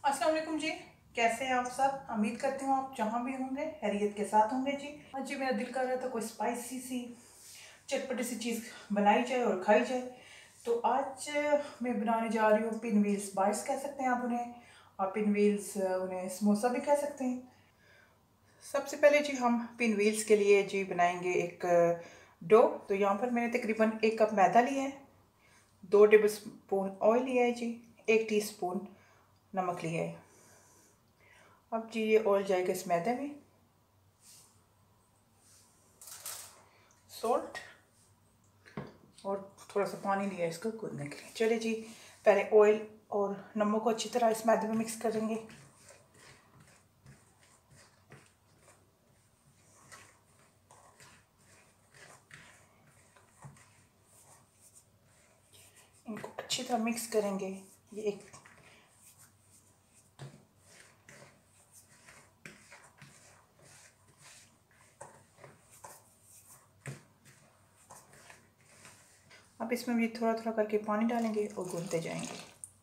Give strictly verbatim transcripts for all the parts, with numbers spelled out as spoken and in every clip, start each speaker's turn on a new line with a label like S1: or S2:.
S1: अस्सलाम वालेकुम जी। कैसे हैं आप सब? उम्मीद करती हूँ आप जहाँ भी होंगे खैरियत के साथ होंगे जी। आज जी मेरा दिल कर रहा था कोई स्पाइसी सी चटपटी सी चीज़ बनाई जाए और खाई जाए। तो आज मैं बनाने जा रही हूँ पिन व्हील्स बाइट्स कह सकते हैं आप उन्हें, और पिन व्हील्स उन्हें समोसा भी कह सकते हैं। सबसे पहले जी हम पिन व्हील्स के लिए जी बनाएंगे एक डो। तो यहाँ पर मैंने तकरीबन एक कप मैदा लिया है, दो टेबल स्पून ऑयल लिया है जी, एक टीस्पून नमक लिया है। अब जी ये ऑयल जाएगा इस मैदे में, सॉल्ट और थोड़ा सा पानी लिया इसको गूंदने के लिए। चलिए जी पहले ऑयल और नमक को अच्छी तरह इस मैदे में मिक्स करेंगे। इनको अच्छी तरह मिक्स करेंगे। ये एक अब इसमें भी थोड़ा थोड़ा करके पानी डालेंगे और गूंदते जाएंगे।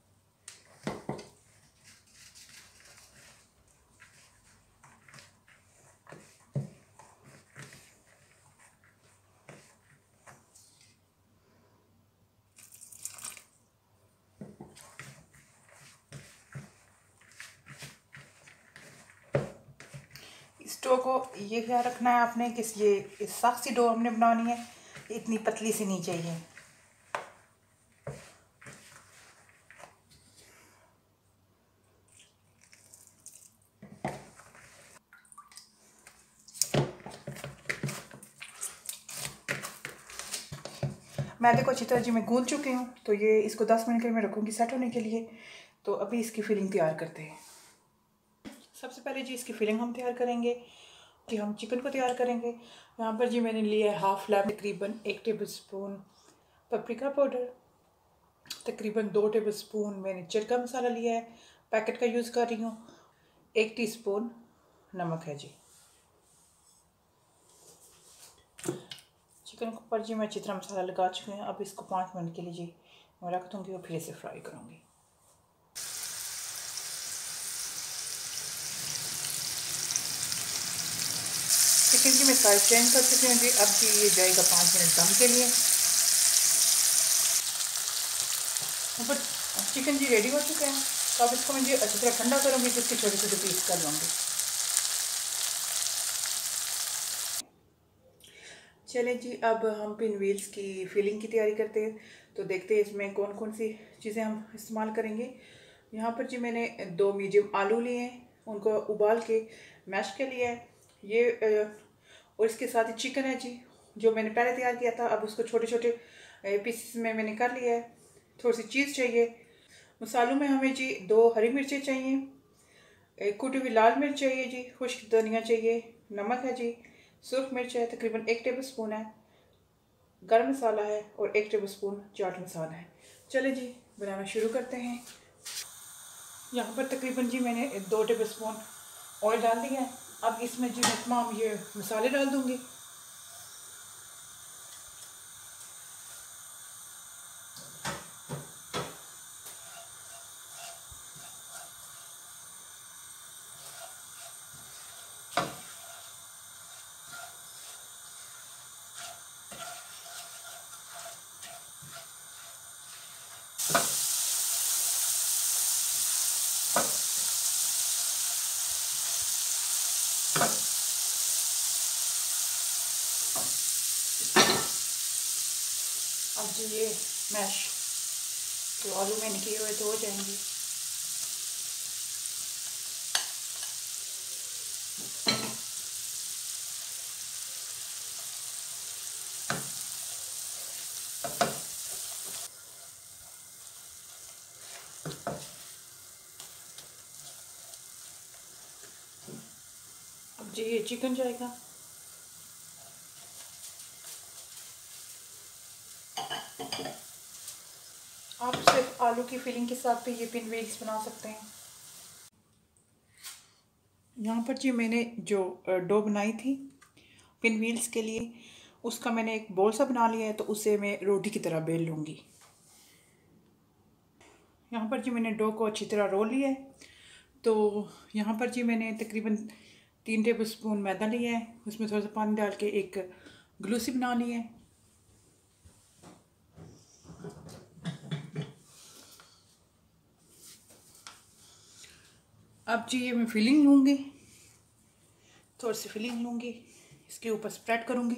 S1: इस डो को ये ख्याल रखना है आपने कि ये सख्त सी डो हमने बनानी है, इतनी पतली सी नहीं चाहिए। मैदे को अच्छी तरह जी मैं गूंद चुकी हूँ। तो ये इसको दस मिनट के लिए मैं रखूँगी सेट होने के लिए। तो अभी इसकी फिलिंग तैयार करते हैं। सबसे पहले जी इसकी फिलिंग हम तैयार करेंगे कि हम चिकन को तैयार करेंगे। यहाँ पर जी मैंने लिया है हाफ लेमन, तकरीबन एक टेबल स्पून पपरिका पाउडर, तकरीबन दो टेबल स्पून मैंने चिरका मसाला लिया है, पैकेट का यूज़ कर रही हूँ, एक टीस्पून नमक है जी। चिकन के ऊपर जी मैं अच्छी तरह मसाला लगा चुकी हूँ। अब इसको पाँच मिनट के लिए जी मैं रख दूँगी और फिर इसे फ्राई करूँगी। चिकन की मैं साइज चेंज कर चुकी हूँ जी। अब जी ये जाएगा पाँच मिनट दम के लिए। ऊपर चिकन जी रेडी हो चुके हैं। तो अब इसको मैं जी अच्छी तरह ठंडा करूँगी तो इसके छोटे छोटे पीस कर लूँगी। चलें जी अब हम पिन व्हील्स की फिलिंग की तैयारी करते हैं। तो देखते हैं इसमें कौन कौन सी चीज़ें हम इस्तेमाल करेंगे। यहाँ पर जी मैंने दो मीडियम आलू लिए हैं, उनको उबाल के मैश कर लिया है ये, और इसके साथ ही चिकन है जी जो मैंने पहले तैयार किया था। अब उसको छोटे छोटे पीसेस में मैंने कर लिया है। थोड़ी सी चीज़ चाहिए। मसालों में हमें जी दो हरी मिर्चें चाहिए, एक कुटी हुई लाल मिर्च चाहिए जी, खुश्क धनिया चाहिए, नमक है जी, सुरख मिर्च है तकरीबन एक टेबल स्पून है, गरम मसाला है और एक टेबल स्पून चाट मसाला है। चले जी बनाना शुरू करते हैं। यहाँ पर तकरीबन जी मैंने दो टेबल स्पून ऑयल डाल दिया है। अब इसमें जी मैं तमाम ये मसाले डाल दूँगी। अब जी ये मैश जो आलू मैंने किए हुए तो हो जाएंगे। अब जी ये चिकन जाएगा। आप सिर्फ आलू की फिलिंग के साथ भी ये पिन व्हील्स बना सकते हैं। यहाँ पर जी मैंने जो डो बनाई थी पिन व्हील्स के लिए, उसका मैंने एक बोल सा बना लिया है। तो उसे मैं रोटी की तरह बेल लूँगी। यहाँ पर जी मैंने डो को अच्छी तरह रोल लिया है। तो यहाँ पर जी मैंने तकरीबन तीन टेबल स्पून मैदा लिया है, उसमें थोड़ा सा पानी डाल के एक ग्लू सी बना ली है। अब जी ये मैं फिलिंग लूँगी, थोड़ी सी फिलिंग लूँगी, इसके ऊपर स्प्रेड करूँगी।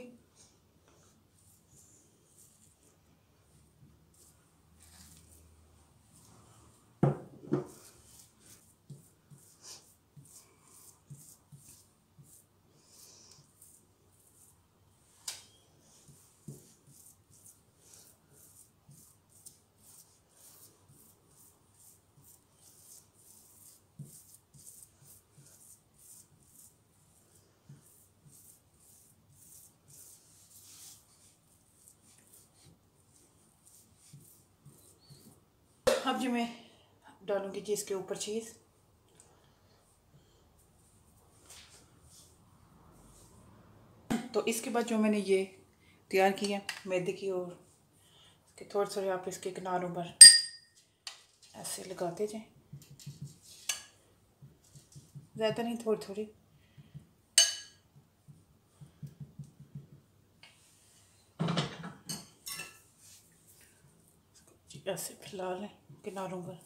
S1: अब जी मैं डालूँगी जी इसके ऊपर चीज़। तो इसके बाद जो मैंने ये तैयार किया मैदे की, और इसके थोड़े थोड़े आप इसके किनारों पर ऐसे लगाते जाएं, ज़्यादा नहीं, थोड़ी थोड़ी। ऐसे फैला लें किनारों पर।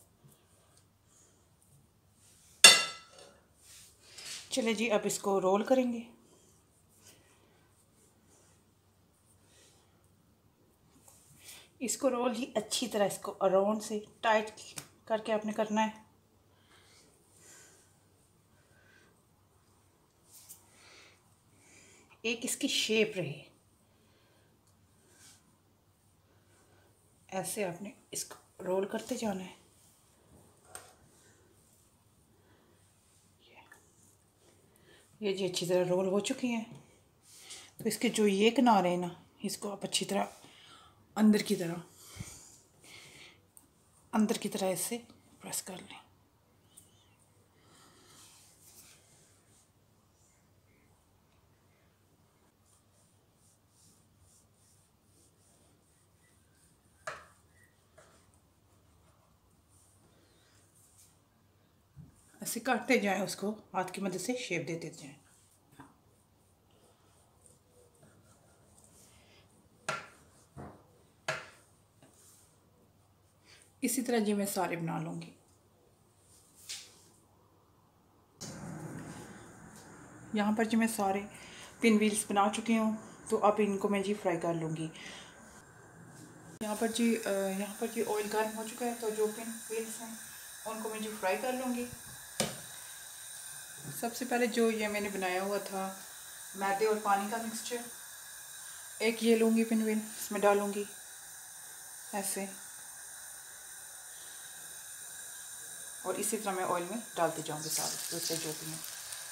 S1: चले जी अब इसको रोल करेंगे। इसको रोल ही अच्छी तरह इसको अराउंड से टाइट करके आपने करना है। एक इसकी शेप रहे, ऐसे आपने इसको रोल करते जाना है। ये जी अच्छी तरह रोल हो चुकी हैं। तो इसके जो ये किनारे हैं ना, इसको आप अच्छी तरह अंदर की तरह अंदर की तरह ऐसे प्रेस कर लें। ऐसे काटते जाएं, उसको हाथ की मदद से शेप देते जाएं। इसी तरह जी मैं सारे बना लूँगी। यहाँ पर जी मैं सारे पिन व्हील्स बना चुकी हूँ, तो अब इनको मैं जी फ्राई कर लूँगी। यहाँ पर जी यहाँ पर जी ऑयल गर्म हो चुका है, तो जो पिन व्हील्स हैं उनको मैं जी फ्राई कर लूँगी। सबसे पहले जो ये मैंने बनाया हुआ था मैदे और पानी का मिक्सचर, एक ये लूँगी पिन व्हील, इसमें डालूँगी ऐसे, और इसी तरह मैं ऑयल में डालती जाऊँगी सारे दूसरे जो भी हैं।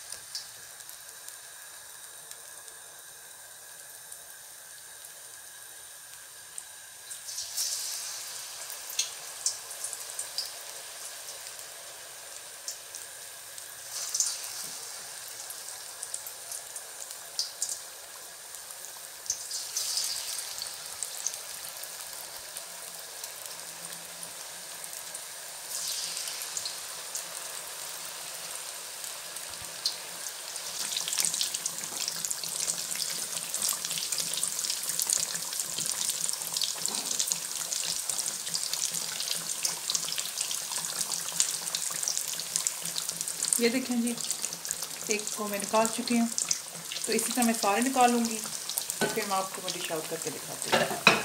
S1: ये देखें जी, एक को मैं निकाल चुकी हूँ। तो इसी तरह मैं सारे निकालूंगी, फिर मैं आपको डिश आउट करके दिखाती हूँ।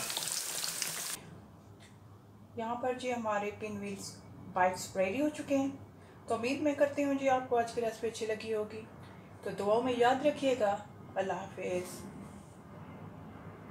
S1: यहाँ पर जी हमारे पिन व्हील्स बाइट्स रेडी हो चुके हैं। तो उम्मीद मैं करती हूँ जी आपको आज की रेसिपी अच्छी लगी होगी। तो दुआओं में याद रखिएगा। अल्लाह हाफिज़।